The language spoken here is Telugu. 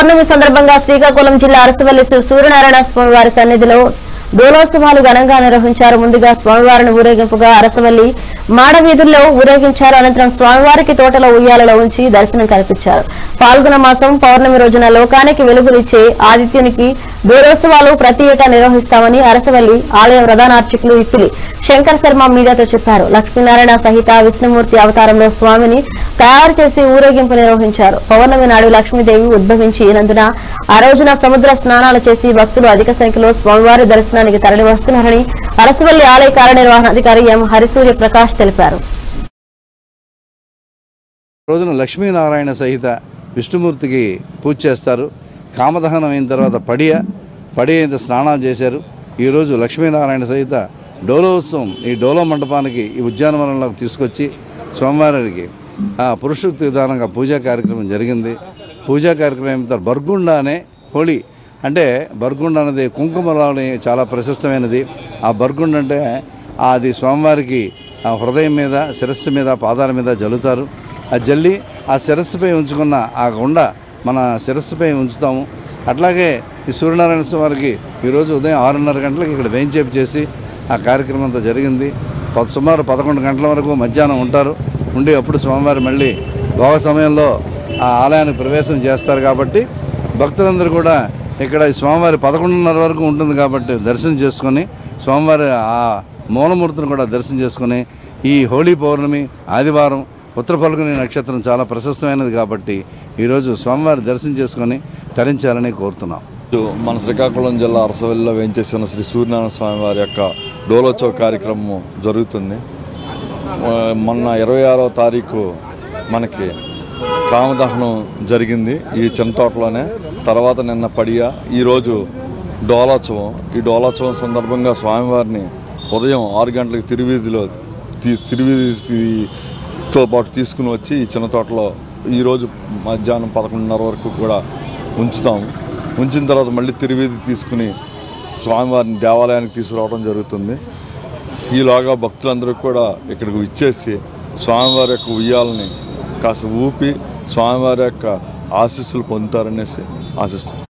పౌర్ణమి సందర్భంగా శ్రీకాకుళం జిల్లా అరసవల్లి సూర్యనారాయణ స్వామివారి సన్నిధిలో డోలోత్సవాలు ఘనంగా నిర్వహించారు. ముందుగా స్వామివారిని ఊరేగింపుగా అరసవల్లి మాడవీధుల్లో ఊరేగించారు. అనంతరం స్వామివారికి తోటలో ఉయ్యాలలో ఉంచి దర్శనం కల్పించారు. పాల్గొన మాసం పౌర్ణమి రోజున లోకానికి వెలుగునిచ్చే ఆదిత్యునికి డోలోత్సవాలు ప్రతి ఏటా నిర్వహిస్తామని అరసవల్లి ఆలయ ప్రధానార్చకులు ఇప్పిలి శంకర్ శర్మ మీడియాతో చెప్పారు. లక్ష్మీనారాయణ సహిత విష్ణుమూర్తి అవతారంలో స్వామిని తయారు చేసి ఊరేగింపు నిర్వహించారు. పౌర్ణమి నాడు లక్ష్మీదేవి ఉద్భవించినందున ఆ రోజున సముద్ర స్నానాలు చేసి భక్తులు అధిక సంఖ్యలో స్వామివారి దర్శనానికి తరలి వస్తున్నారని అరసవల్లి ఆలయ కార్యనిర్వహణాధికారి ఎం హరిసూర్య ప్రకాష్ తెలిపారు. రోజున లక్ష్మీనారాయణ సహిత విష్ణుమూర్తికి పూజ చేస్తారు. కామదహనం అయిన తర్వాత పడియ స్నానాలు చేశారు. ఈరోజు లక్ష్మీనారాయణ సహిత డోలోత్సవం ఈ డోలో మండపానికి ఈ ఉద్యానవనంలోకి తీసుకొచ్చి స్వామివారికి పురుషోక్తి విధానంగా పూజా కార్యక్రమం జరిగింది. పూజా కార్యక్రమం బర్గుండ అనే హోళీ అంటే బర్గుండ అనేది కుంకుమరావుని చాలా ప్రశస్తమైనది. ఆ బర్గుండ అంటే అది స్వామివారికి హృదయం మీద శిరస్సు మీద పాదాల మీద జల్లుతారు. ఆ జల్లి ఆ శిరస్సుపై ఉంచుకున్న ఆ గుండ మన శిరస్సుపై ఉంచుతాము. అట్లాగే ఈ సూర్యనారాయణ స్వామివారికి ఈరోజు ఉదయం 6:30 గంటలకు ఇక్కడ వేంచేపు చేసి ఆ కార్యక్రమం అంతా జరిగింది. సుమారు 11 గంటల వరకు మధ్యాహ్నం ఉంటారు. ఉండి అప్పుడు స్వామివారి మళ్ళీ భోగ సమయంలో ఆ ఆలయానికి ప్రవేశం చేస్తారు. కాబట్టి భక్తులందరూ కూడా ఇక్కడ స్వామివారి 11:30 వరకు ఉంటుంది కాబట్టి దర్శనం చేసుకొని స్వామివారి ఆ మూలమూర్తిని కూడా దర్శనం చేసుకొని ఈ హోళీ పౌర్ణమి ఆదివారం ఉత్తర ఫల్గుని నక్షత్రం చాలా ప్రశస్తమైనది కాబట్టి ఈరోజు స్వామివారి దర్శనం చేసుకొని తరించాలని కోరుతున్నాం. మన శ్రీకాకుళం జిల్లా అరసవల్లిలో వేంచేసి ఉన్న శ్రీ సూర్యనారాయణ స్వామి వారి యొక్క డోలోత్సవ కార్యక్రమం జరుగుతుంది. మొన్న 26వ తారీఖు మనకి కామదహనం జరిగింది ఈ చిన్నతోటలోనే. తర్వాత నిన్న పడియ, ఈరోజు డోలోత్సవం. ఈ డోలోత్సవం సందర్భంగా స్వామివారిని ఉదయం 6 గంటలకు తిరువీధితో పాటు తీసుకుని వచ్చి ఈ చిన్నతోటలో ఈరోజు మధ్యాహ్నం 11:30 వరకు కూడా ఉంచుతాము. ఉంచిన తర్వాత మళ్ళీ తిరువీధి తీసుకుని స్వామివారిని దేవాలయానికి తీసుకురావడం జరుగుతుంది. ఈలోగా భక్తులందరూ కూడా ఇక్కడికి ఇచ్చేసి స్వామివారి యొక్క ఉయ్యాలని కాస్త ఊపి స్వామివారి యొక్క ఆశీస్సులు పొందుతారనేసి ఆశిస్తాం.